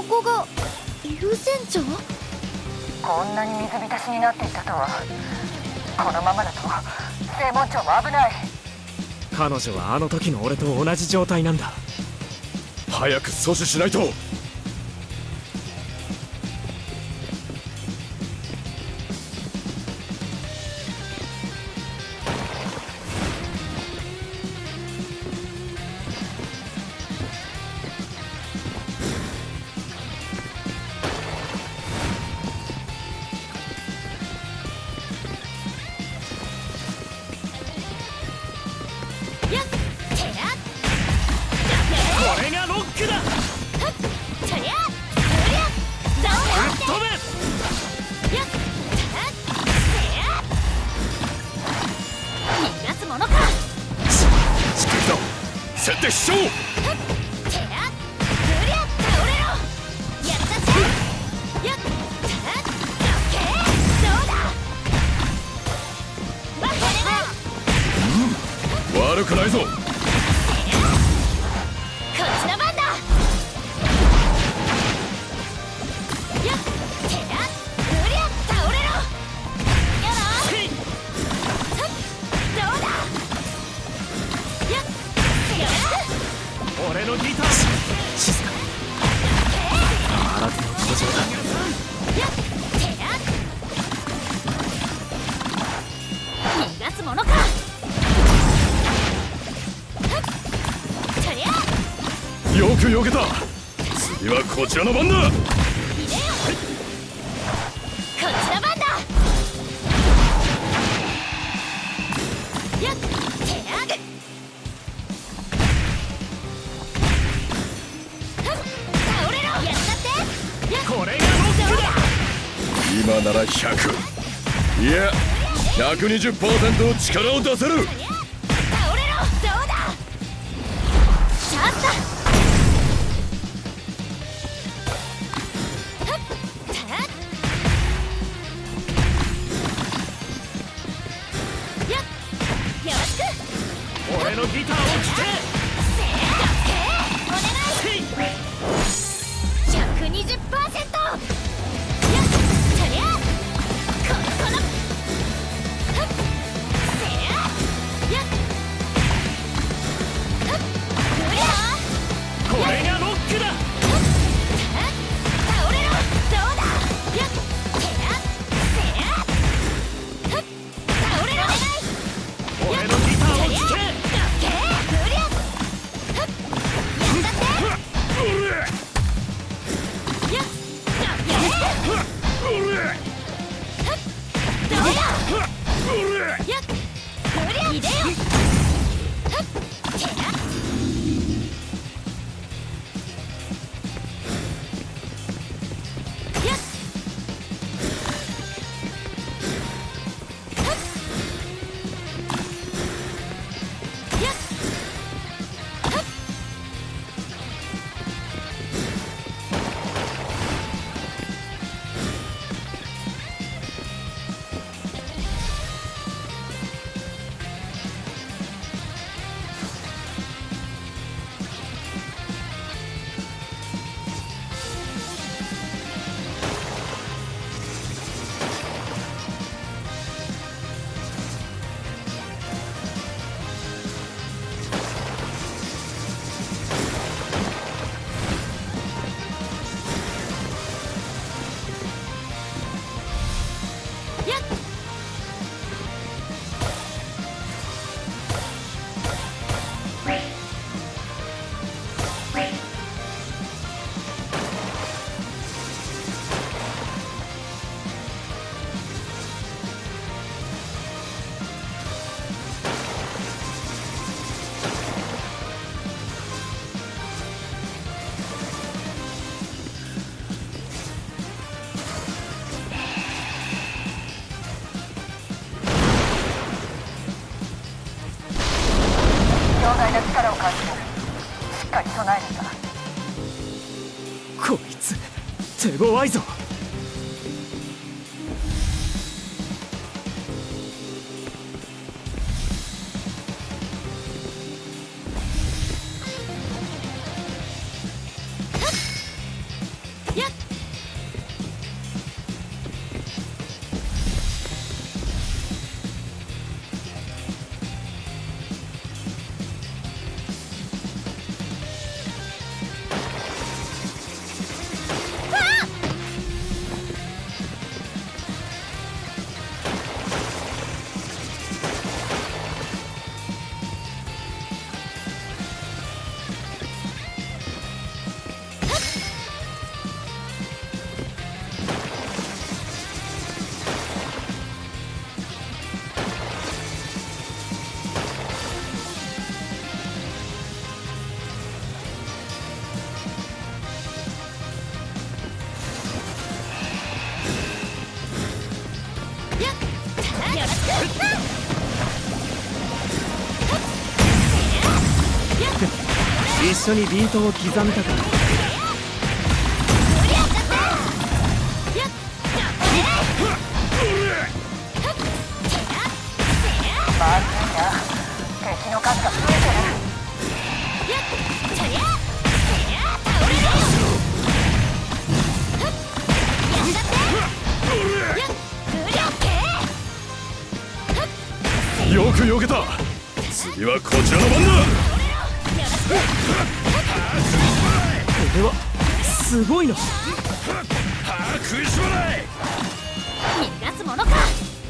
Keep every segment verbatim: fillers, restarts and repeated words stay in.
こが優先長？ こんなに水浸しになっていたとは。このままだと正門長も危ない。 彼女はあの時の俺と同じ状態なんだ。 早く阻止しないと。悪くないぞ。 俺のギター静かに。新手の登場だ。 逃がすものか。 よく避けた。次はこちらの番だ。 こっちの番だ。やっ手上げ。倒れろ。やったって。 これがロックだ。 今ならひゃく、いや ひゃくにじゅっパーセント 力を出せる。 倒れろ。どうだ。チャンスだ。 俺のギターを聴け。 お願い。 ひゃくにじゅっパーセント。やっとりゃこのこのせややっふりゃこれがロックだ。 倒れろ。どうだ。やっせやせや倒れろ。 俺のギターを聴け。 強大な力を感じる。しっかり備えるんだ。 こいつ手強いぞ。 一緒にビートを刻みたかった。 まずいな、敵の数が増えてる。 よく避けた。次はこちらの番だ。 これはすごいな。 食いしばない。 逃がすものか。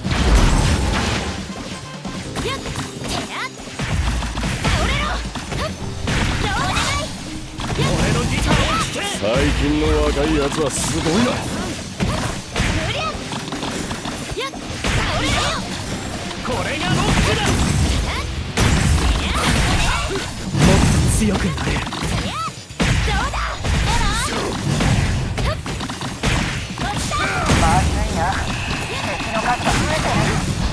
最近の若いやつはすごいな。 これがロックだ。もっと強くなれ。 まずいな、敵の数が増えてる。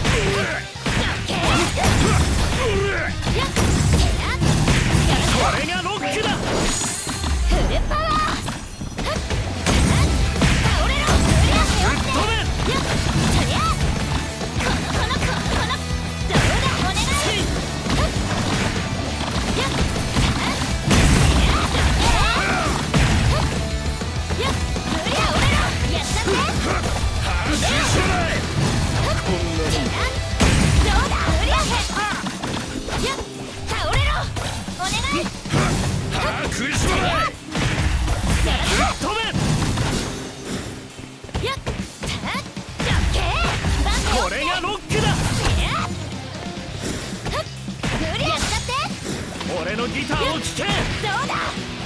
これがロックだ。 フルパワー。 これがロックだ。俺のギターを聴け。 どうだ。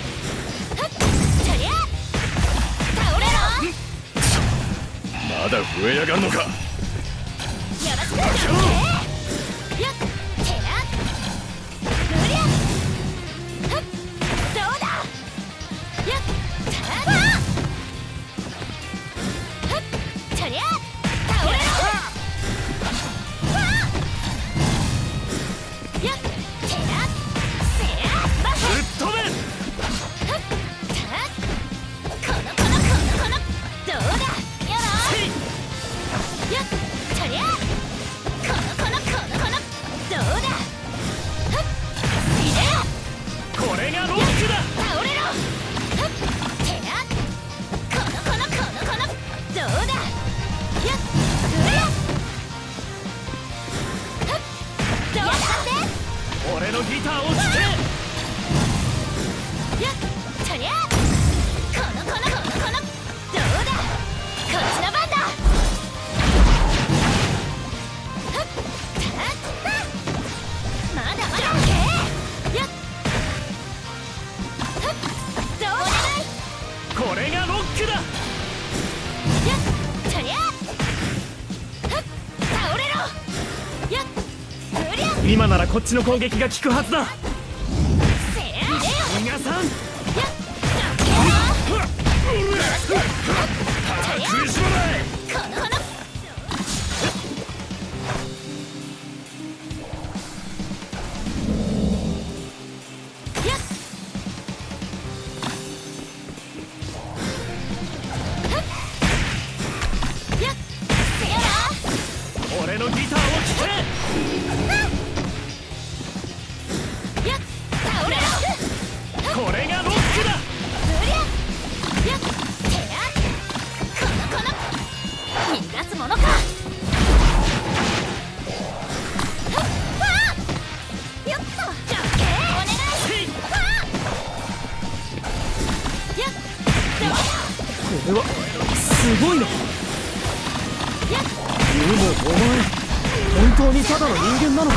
まだ増えやがんのか。 俺のギターを聴け。これがロックだ。今ならこっちの攻撃が効くはずだ。皆さん食いしばない。 俺のギターを聴け。これがロックだ。 逃がすものか。よっと。お願い。 これはすごいな。でもお前本当にただの人間なのか。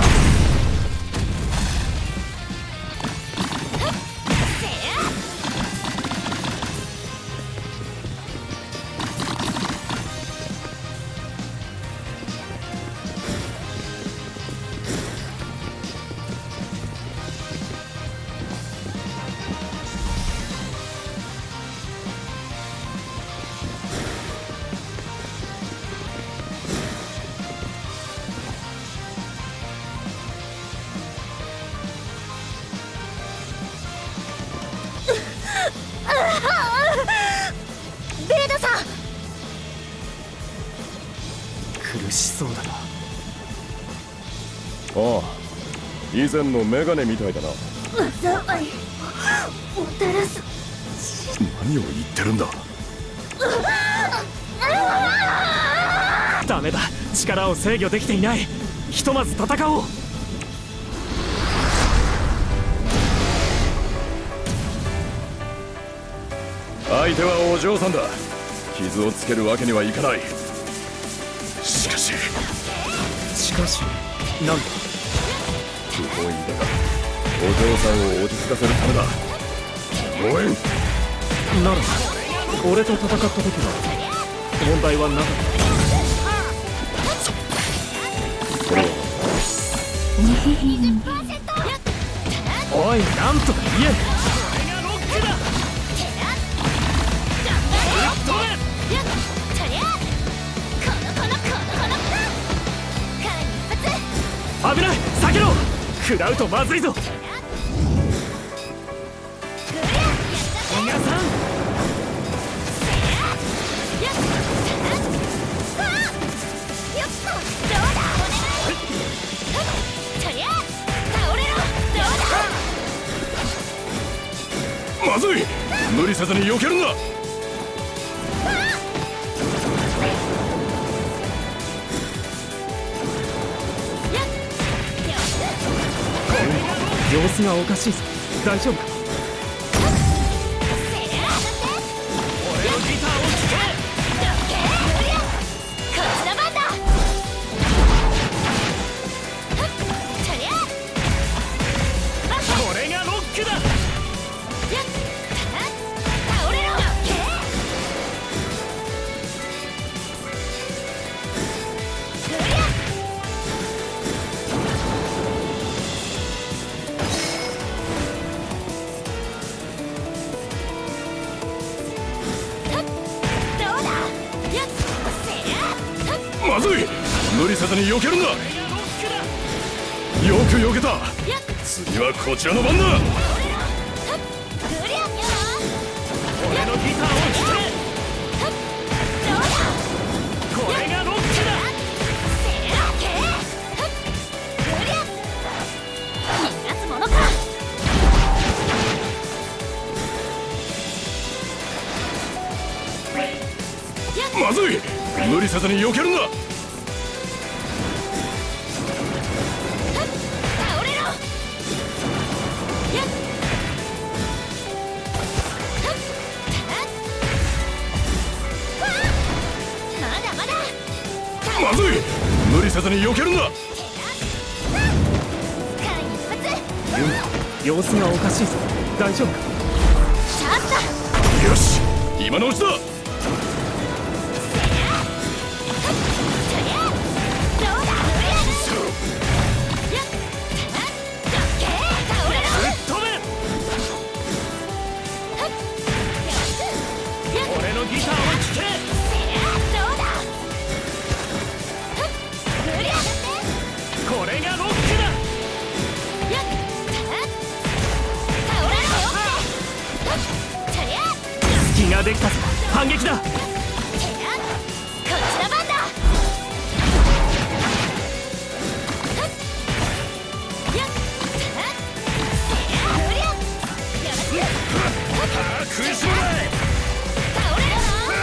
そうだな。 ああ、以前のメガネみたいだな。 災いもたらす。 何を言ってるんだ。 ダメだ、力を制御できていない。ひとまず戦おう。 相手はお嬢さんだ。傷をつけるわけにはいかない。しかししかしなんだ。 不本意だがお嬢さんを落ち着かせるためだ。応援なら俺と戦った時は問題はなかった。 これはおい、なんとか言え。危ない、避けろ。食らうとまずいぞ。皆さんまずい。無理せずに避けるんだ。 様子がおかしいぞ。大丈夫か。俺のギターを聴け。 こっちの番だ。 これがロックだ。 倒れろ。 まずい。無理せずに避けるんだ。よく避けた。次はこちらの番だ。 俺のギターを聴け。これがロックだ。 逃がすものか。 まずい。無理せずに避けるんだ。 倒れろ。まだまだ。 まずい。無理せずに避けるんだ。 ユン、様子がおかしいぞ。大丈夫か。 チャンスだ。 よし、今のうちだ。 俺のギターを聴け。これがロックだ。隙ができたぞ。反撃だ。 こっちの番だ。 食いしばれ。 倒れるの。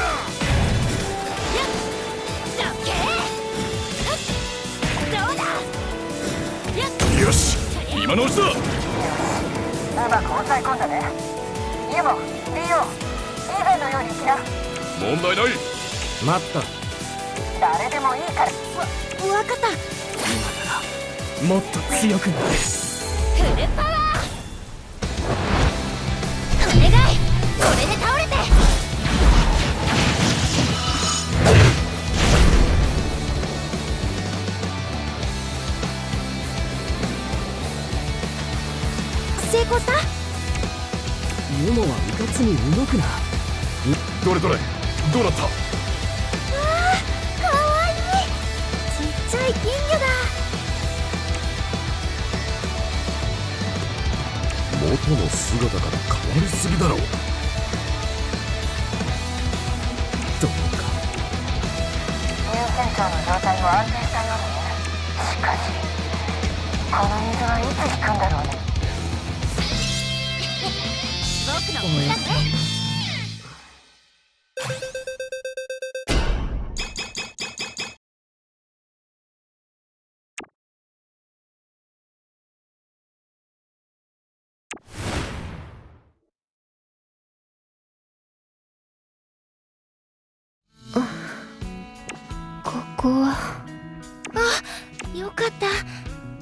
どうだ。 よし、今のうちだ。 うまく抑え込んだね。ユモ、リオ、以前のように行きな。 問題ない。 待った。 誰でもいいから。 わ、わかった。 もっと強くなれ。 フルパワー。お願い。これで倒れて。成功した。 ユモはうかつに動くな。 どれどれ、どうなった。 わあ、かわいい。ちっちゃい金魚だ。 元の姿から変わりすぎだろう。 どうか。 優先長の状態も安定したようだね。しかしこの水はいつ引くんだろうね。 僕の水だぜ。 ここは。あ、よかった。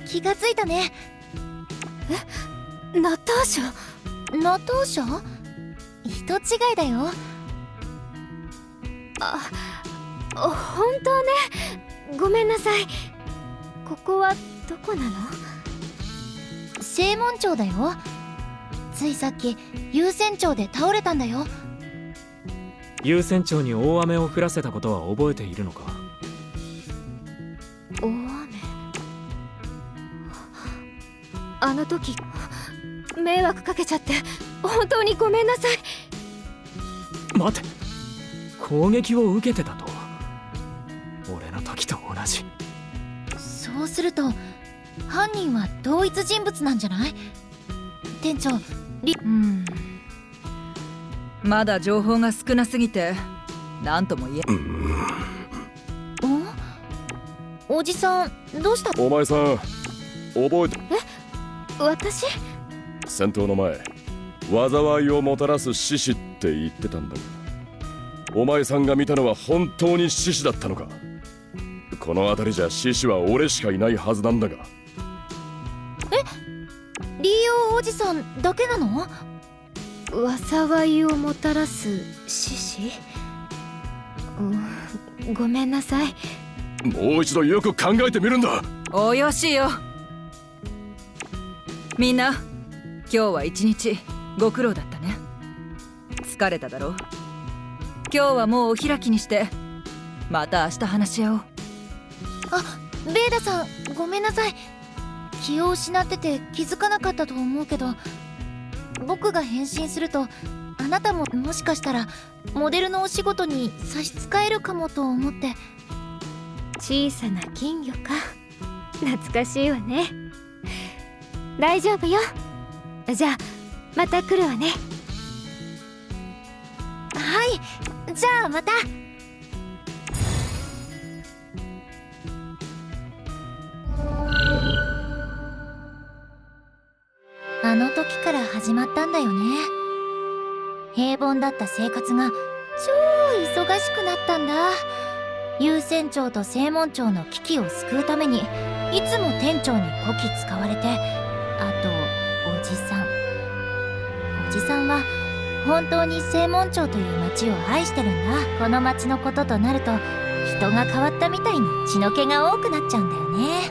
気がついたね。 え、ナターシャ。 ナターシャ？人違いだよ。 あ、本当ね。ごめんなさい。ここはどこなの？ 正門町だよ。ついさっき優先町で倒れたんだよ。 優先町に大雨を降らせたことは覚えているのか？ 大雨。あの時迷惑かけちゃって本当にごめんなさい。 待て、攻撃を受けてたと。俺の時と同じ。 そうすると犯人は同一人物なんじゃない？店長、リうん、まだ情報が少なすぎて何とも言え、うん、 お、おじさんどうした？ お前さん覚えて。 え、私？ 戦闘の前、災いをもたらす獅子って言ってたんだが、お前さんが見たのは本当に獅子だったのか？この辺りじゃ獅子は俺しかいないはずなんだが。 え、リーオおじさんだけなの？ 災いをもたらす獅子？うん、ごめんなさい。 もう一度よく考えてみるんだ。 およしよ。みんな今日は一日ご苦労だったね。疲れただろう。今日はもうお開きにしてまた明日話し合おう。 あ、ベーダさんごめんなさい。気を失ってて気づかなかったと思うけど、僕が変身するとあなたももしかしたらモデルのお仕事に差し支えるかもと思って。 小さな金魚か。懐かしいわね。大丈夫よ。じゃあまた来るわね。 はい、じゃあまた。あの時から始まったんだよね。平凡だった生活が超忙しくなったんだ。優先町と正門町の危機を救うためにいつも店長にこき使われて、あとおじさんおじさんは本当に正門町という町を愛してるんだ。この町のこととなると人が変わったみたいに血の気が多くなっちゃうんだよね。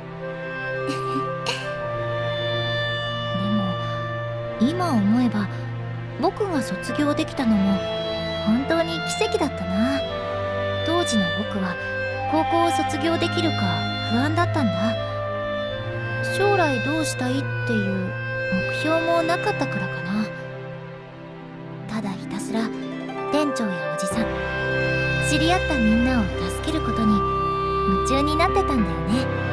でも今思えば僕が卒業できたのも本当に奇跡だったな。当時の僕は高校を卒業できるか不安だったんだ。将来どうしたいっていう目標もなかったからかな。ただひたすら店長やおじさん、知り合ったみんなを助けることに夢中になってたんだよね。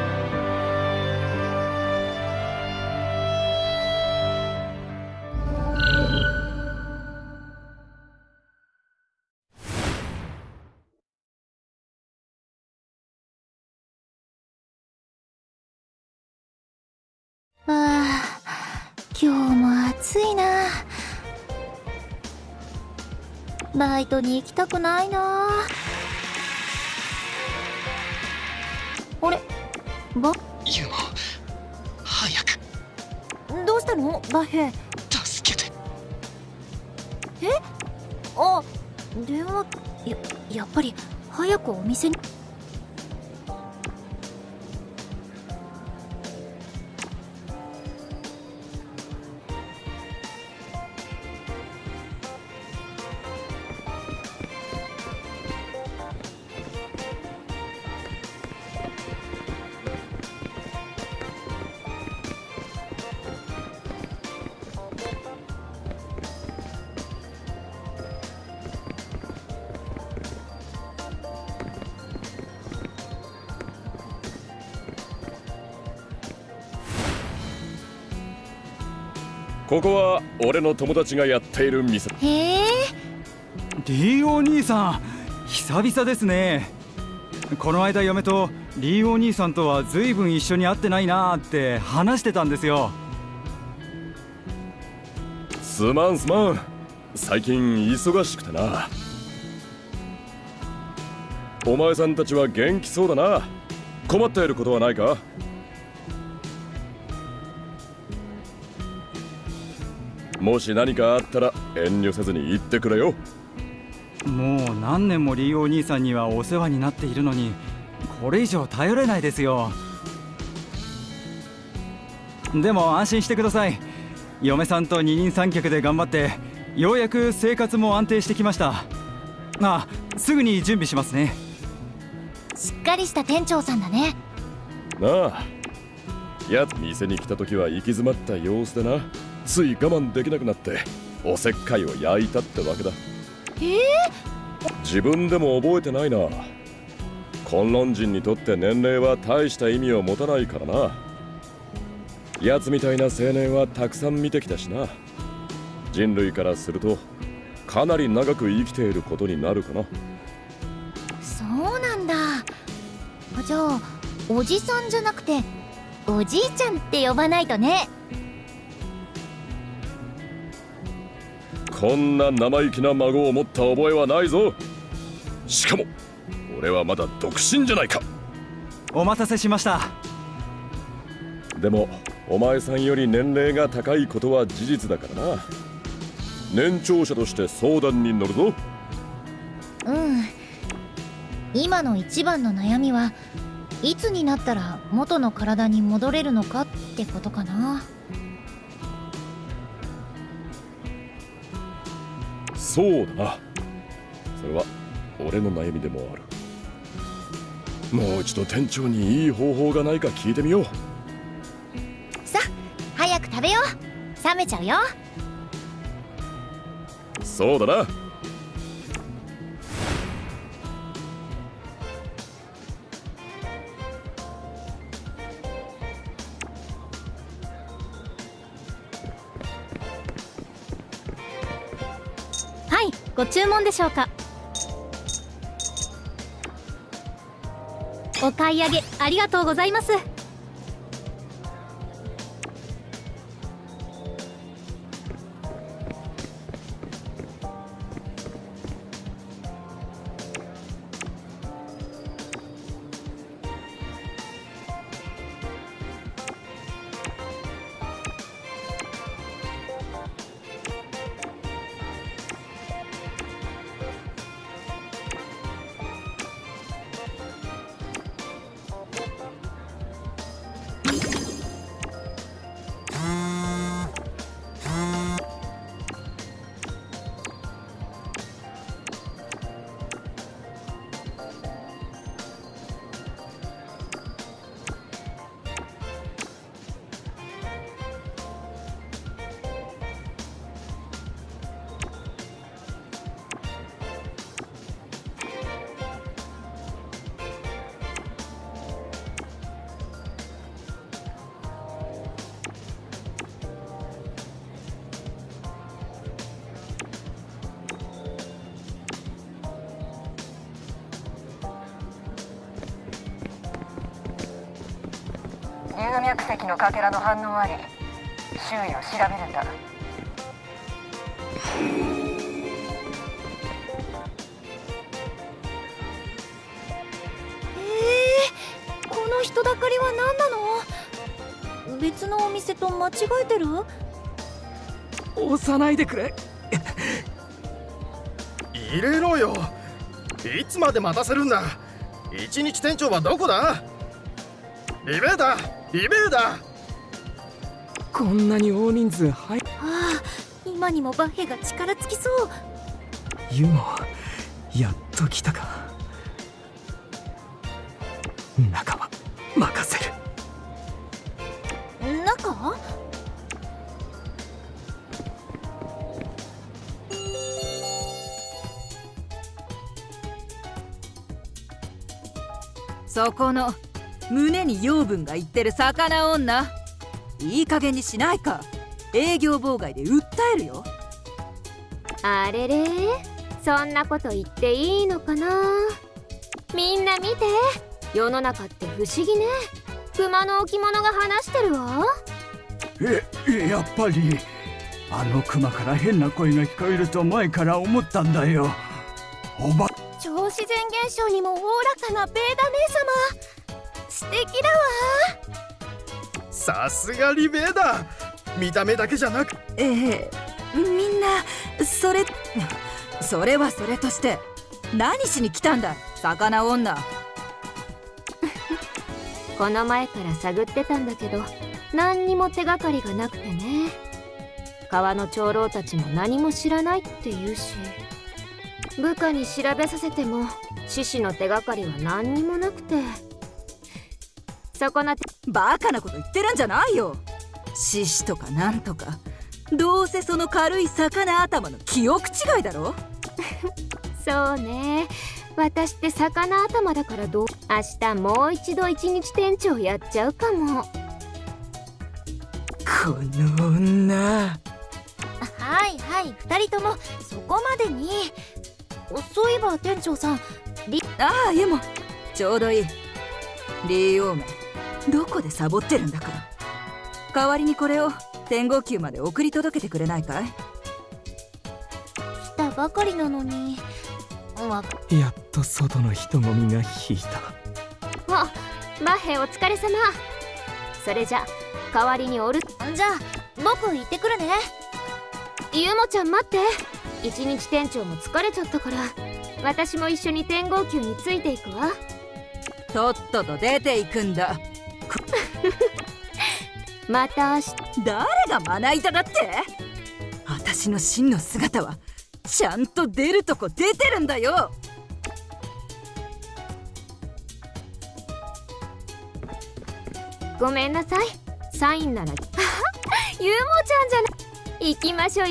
ああ、今日も暑いな。バイトに行きたくないな。あれ、バユモ、早く。 どうしたのバヘ。 助けて。 え、あ、電話。や、やっぱり早くお店に。 ここは俺の友達がやっている店。 へえ。 リーお兄さん、久々ですね。この間嫁とリーお兄さんとは随分一緒に会ってないなーって話してたんですよ。 すまんすまん、最近忙しくてな。お前さんたちは元気そうだな。困っていることはないか？もし何かあったら遠慮せずに言ってくれよ。 もう何年もリーお兄さんにはお世話になっているのに、これ以上頼れないですよ。でも安心してください。嫁さんと二人三脚で頑張ってようやく生活も安定してきました。あ、すぐに準備しますね。 しっかりした店長さんだね。 なあ、やつ店に来た時は行き詰まった様子でな、つい我慢できなくなっておせっかいを焼いたってわけだ。 ええ。 自分でも覚えてないな。崑崙人にとって年齢は大した意味を持たないからな。奴みたいな青年はたくさん見てきたしな。人類からするとかなり長く生きていることになるかな。 そうなんだ。じゃあおじさんじゃなくておじいちゃんって呼ばないとね。 こんな生意気な孫を持った覚えはないぞ。しかも俺はまだ独身じゃないか。 お待たせしました。 でもお前さんより年齢が高いことは事実だからな。年長者として相談に乗るぞ。 うん。今の一番の悩みはいつになったら元の体に戻れるのかってことかな。 そうだな。それは俺の悩みでもある。もう一度店長にいい方法がないか聞いてみよう。 さあ早く食べよう。冷めちゃうよ。 そうだな。 はい、ご注文でしょうか？お買い上げありがとうございます。 龍脈石のかけらの反応あり、周囲を調べるんだ。 えー、この人だかりは何なの？別のお店と間違えてる？ 押さないでくれ。 入れろよ。いつまで待たせるんだ。一日店長はどこだ？リベーダー、リベーダー。 こんなに大人数入っ。 ああ、今にもバッヘが力尽きそう。 ユモ、やっと来たか。仲間任せる。 中？ そこの胸に養分がいってる魚女、いい加減にしないか。 営業妨害で訴えるよ。 あれれ、そんなこと言っていいのかな。みんな見て、世の中って不思議ね。熊の置物が話してるわ。 え、やっぱりあのクマから変な声が聞こえると前から思ったんだよ。おば超自然現象にもおおらかなベーダ姉様、素敵だわ。 さすがリベーダ。見た目だけじゃなく、 ええ、みんなそれそれはそれとして何しに来たんだ魚女。 この前から探ってたんだけど、何にも手がかりがなくてね。川の長老たちも何も知らないって言うし、部下に調べさせても獅子の手がかりは何にもなくて。そこなてバカなこと言ってるんじゃないよ。獅子とかなんとか、どうせその軽い魚頭の記憶違いだろ。 そうね、私って魚頭だからどう明日もう一度一日店長やっちゃうかも。 この女。 はいはい、二人ともそこまでに。そういえば店長さん、リああ、いえもちょうどいい。リーオーメンどこでサボってるんだか。代わりにこれを天号宮まで送り届けてくれないかい。 来たばかりなのに。わやっと外の人混みが引いた。 あ、マッヘお疲れ様。それじゃ代わりにおる。 じゃあ僕行ってくるね。 ゆもちゃん待って。一日店長も疲れちゃったから、私も一緒に天号宮についていくわ。 とっとと出ていくんだ。 また明日。 誰がまな板だって。私の真の姿はちゃんと出るとこ出てるんだよ。 ごめんなさい、サインなら。ゆうもちゃんじゃない。行きましょう。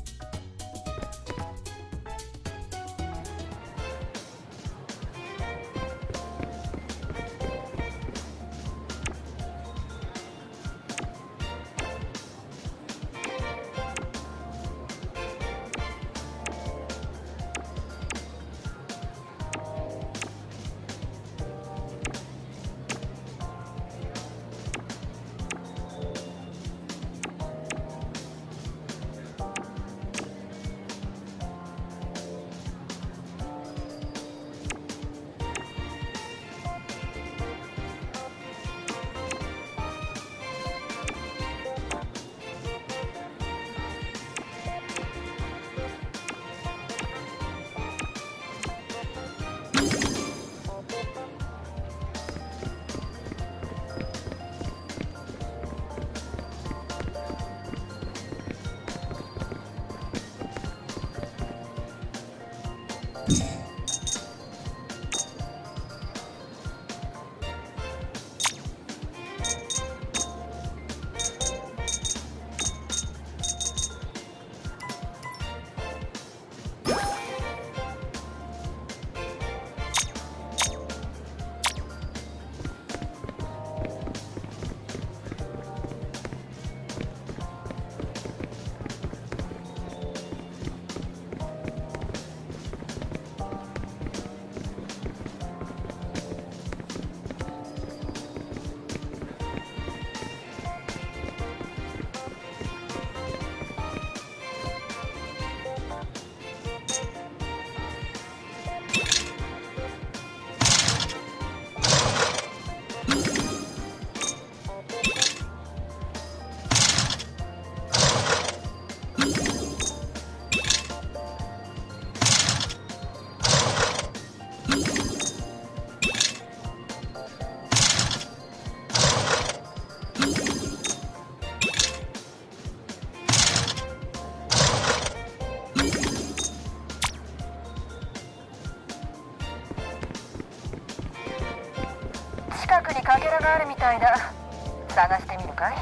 近くにかけらがあるみたいだ。探してみるかい？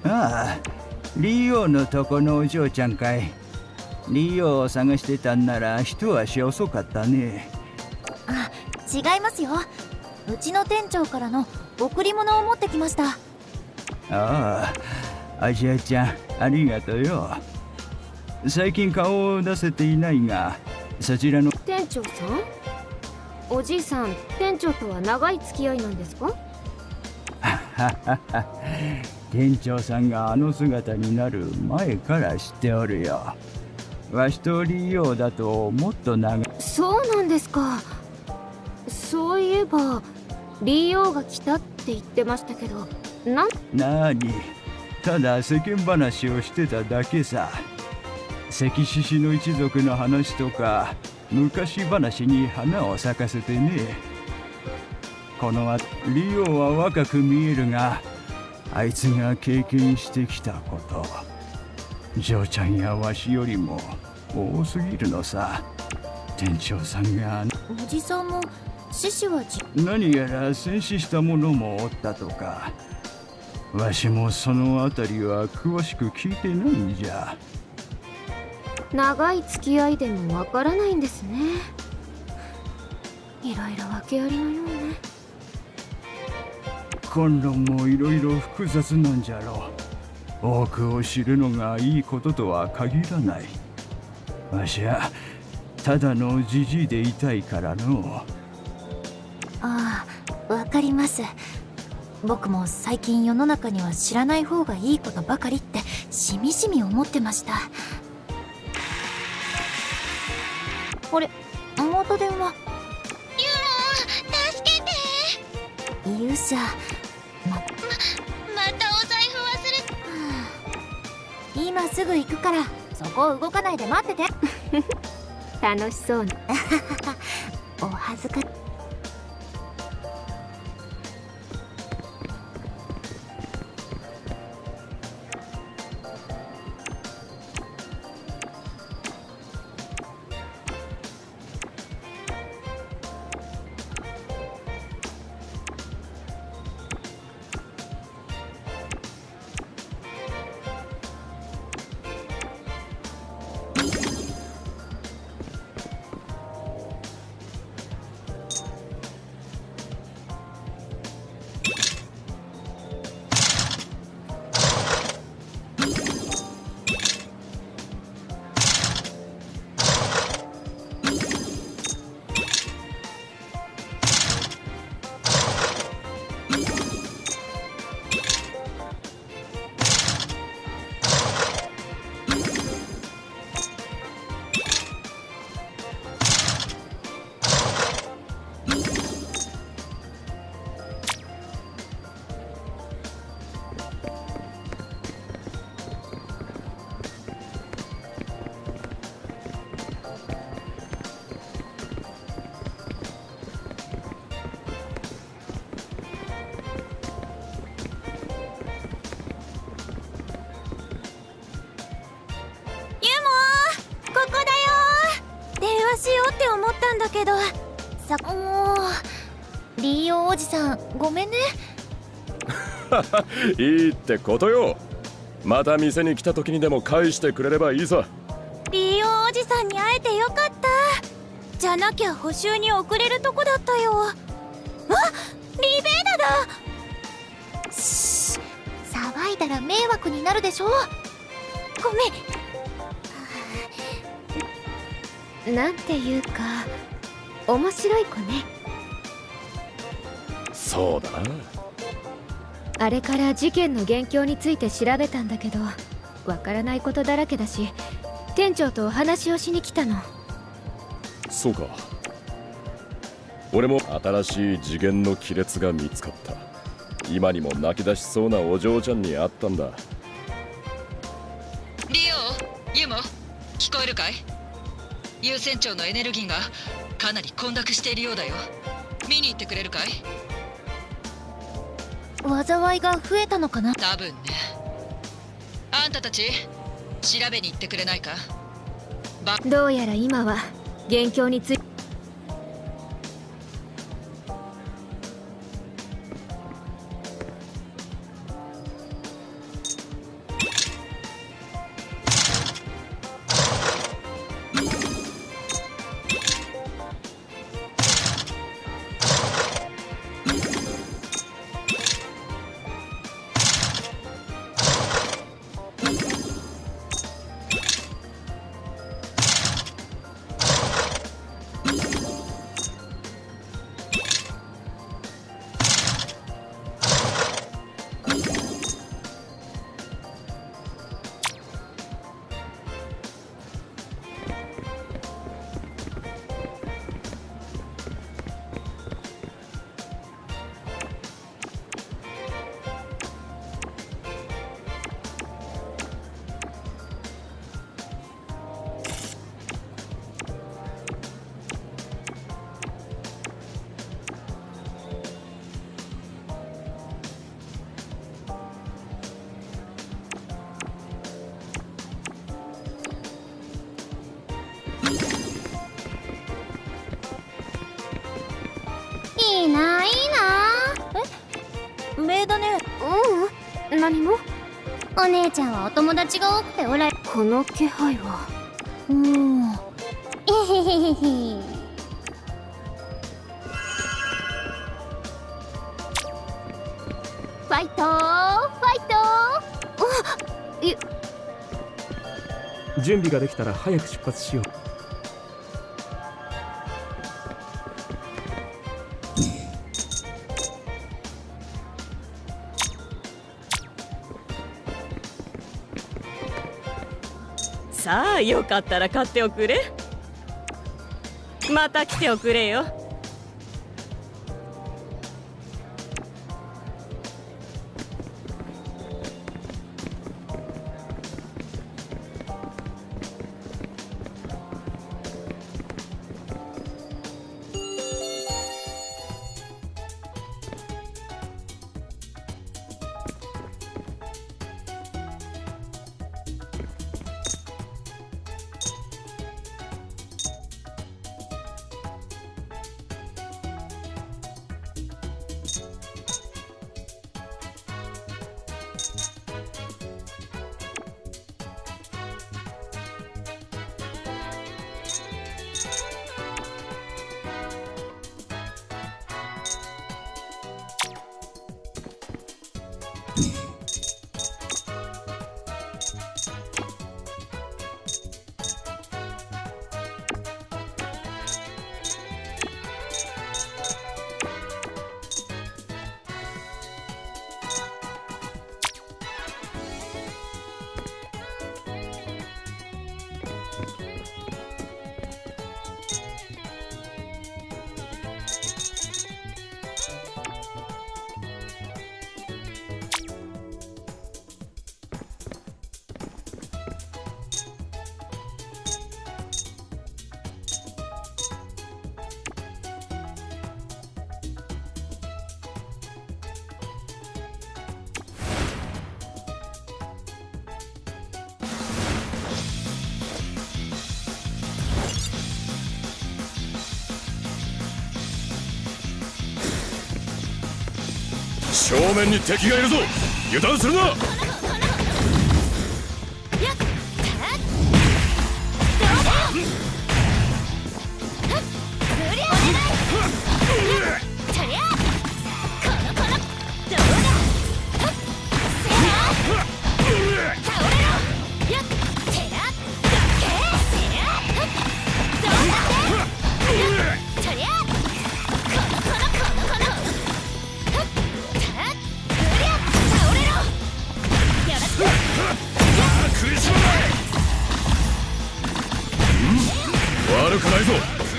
ああ、リオのとこのお嬢ちゃんかい。リオを探してたんなら一足遅かったね。 あ、違いますよ。うちの店長からの贈り物を持ってきました。 ああ、アジアちゃんありがとうよ。最近顔を出せていないが、そちらの店長さん、おじいさん、店長とは長い付き合いなんですか？ 店長さんがあの姿になる前から知っておるよ。わしとリオだともっと長い。 そうなんですか。そういえばリオが来たって言ってましたけど、なんなに、ただ世間話をしてただけさ。関獅子の一族の話とか昔話に花を咲かせてね。この後リオは若く見えるが、あいつが経験してきたこと、嬢ちゃんやわしよりも多すぎるのさ。店長さんがおじさんも獅子はじ何やら戦死した者もおったとか。わしもそのあたりは詳しく聞いてないんじゃ。 長い付き合いでもわからないんですね。いろいろ訳ありのようね。 今論もいろいろ複雑なんじゃろう。多くを知るのがいいこととは限らない。わしはただのじじいでいたいからの。 ああ、わかります。僕も最近世の中には知らない方がいいことばかりってしみじみ思ってました。あれ、元電話。ユウロ、 助けて。 勇者、ま、ま、 またお財布忘れ、 はあ、今すぐ行くからそこを動かないで待ってて。 楽しそうな。 お恥ずかしい。だけどさ、もうリーオおじさんごめんね。 いいってことよ。また店に来た時にでも返してくれればいいさ。 リーオおじさんに会えてよかった。じゃなきゃ補修に遅れるとこだったよ。あ、リベーダだ。しー、騒いだら迷惑になるでしょ。ごめん。なんていうか面白い子ね。 そうだな。 あれから事件の元凶について調べたんだけど、わからないことだらけだし、店長とお話をしに来たの。 そうか。俺も新しい次元の亀裂が見つかった。今にも泣き出しそうなお嬢ちゃんに会ったんだ。 リオ、ユモ、聞こえるかい？優先長のエネルギーがかなり混濁しているようだよ。見に行ってくれるかい？ 災いが増えたのかな。 多分ね。あんたたち調べに行ってくれないか？ どうやら今は元凶について何も。 お姉ちゃんはお友達が多くておられこの気配は。 おーえへへへへ。 ファイトーファイトー。あい準備ができたら早く出発しよう。 さあよかったら買っておくれ。また来ておくれよ。 正面に敵がいるぞ。油断するな。悪くないぞ。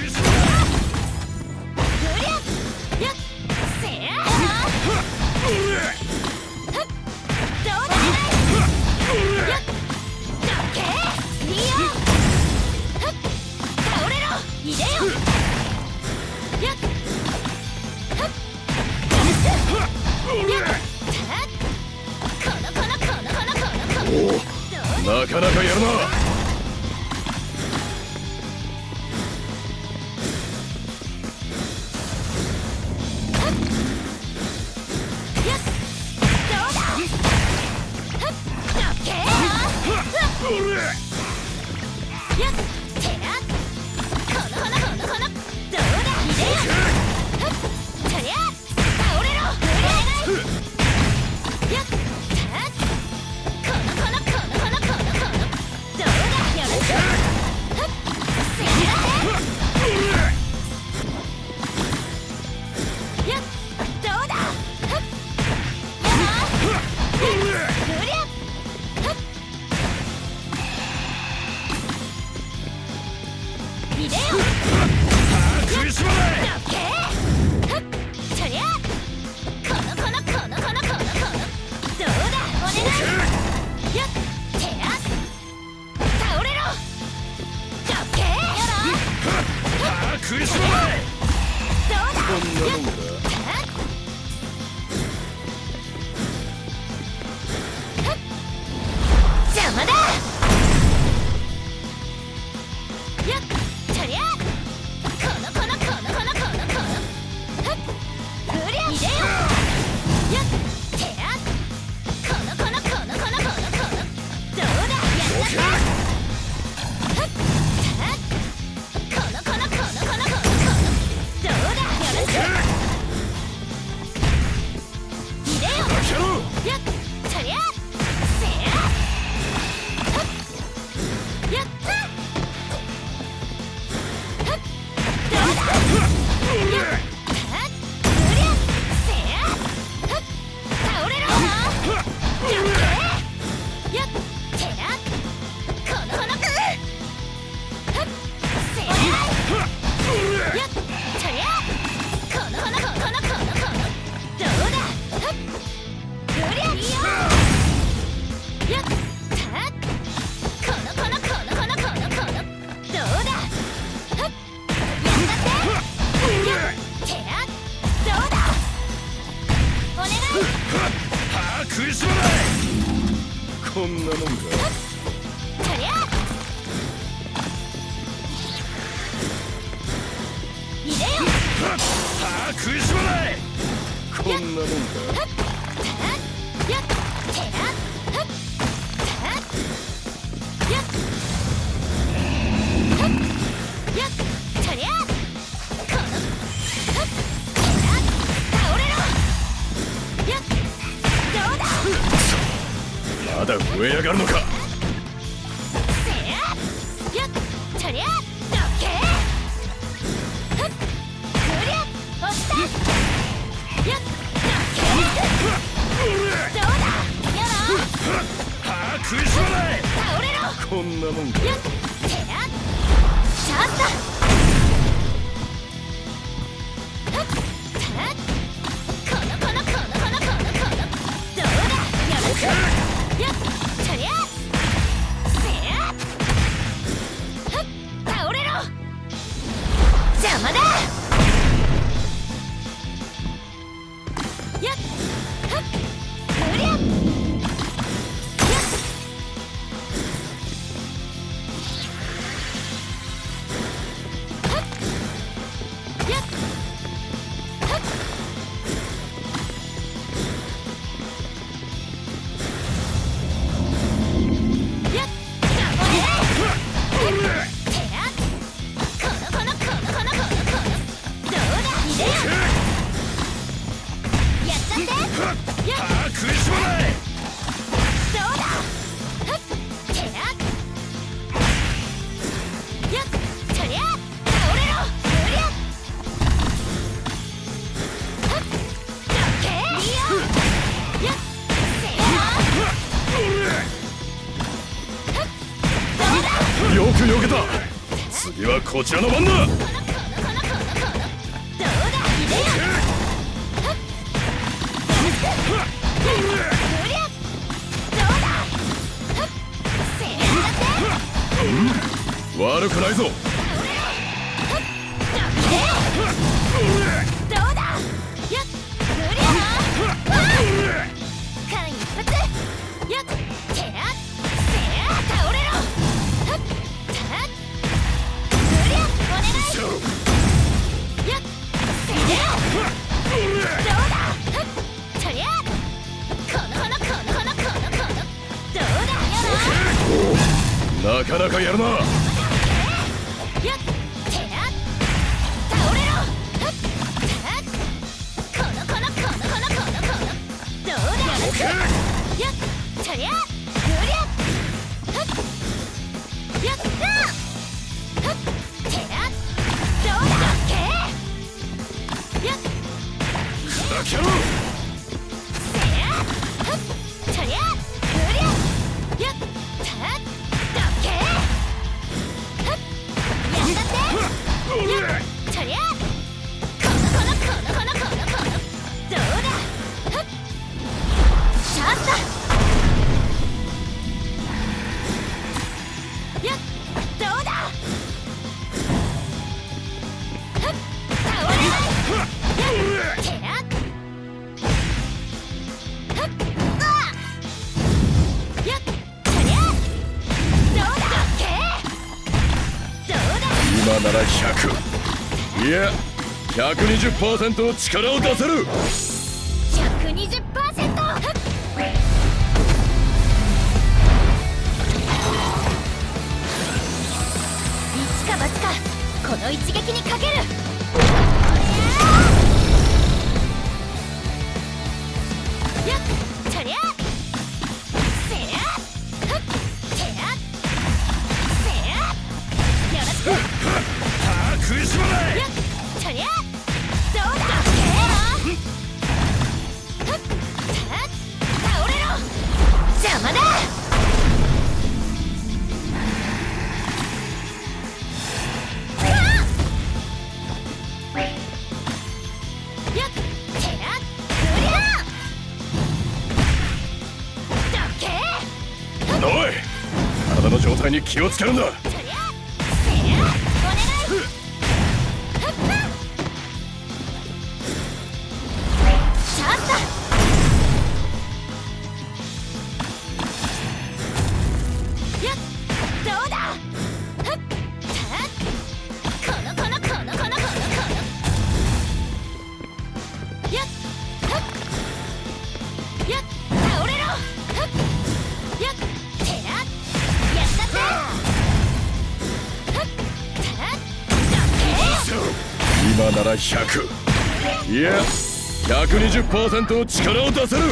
なかなかやるな。 このこんなもんだ。まだ増えやがるのか。こんなもんか。よく避けた。次はこちらの番だ。悪くないぞ。なかなかやるな。今ならひゃく、いや ひゃくにじゅっパーセント の力を出せる。 ひゃくにじゅっパーセント。 一か八か、この一撃にかける。やっ、とりゃせやふってやせやよろしく。はあ、食いしばれ。やっ、とりゃどうだけふっふっ倒れろ。邪魔だ。 おい、体の状態に気をつけるんだ。 やっ今ならひゃく、いや ひゃくにじゅっパーセント の力を出せる。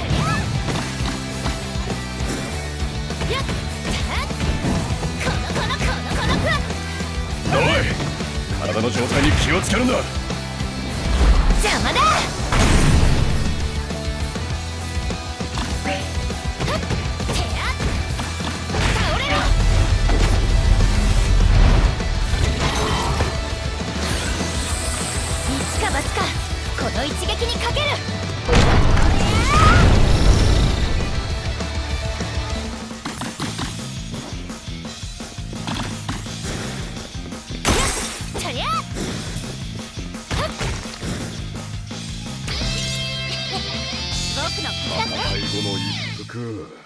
おい、体の状態に気をつけるんだ。 邪魔だ。倒れろ。一か八か、この一撃にかける。 最後の一服。